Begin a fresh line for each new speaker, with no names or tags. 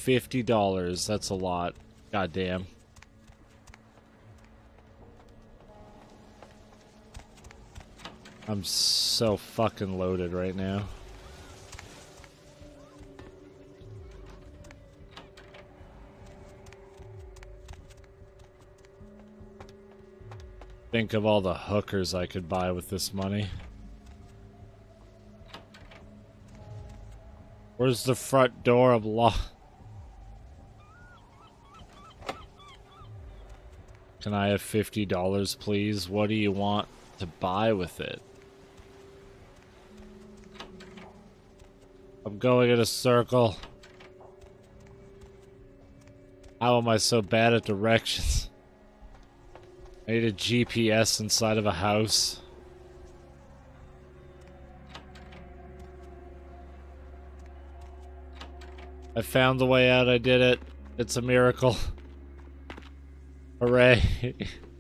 $50. That's a lot. Goddamn. I'm so fucking loaded right now. Think of all the hookers I could buy with this money. Where's the front door? I'm lost. Can I have $50, please? What do you want to buy with it? I'm going in a circle. How am I so bad at directions? I need a GPS inside of a house. I found the way out, I did it. It's a miracle. Hooray.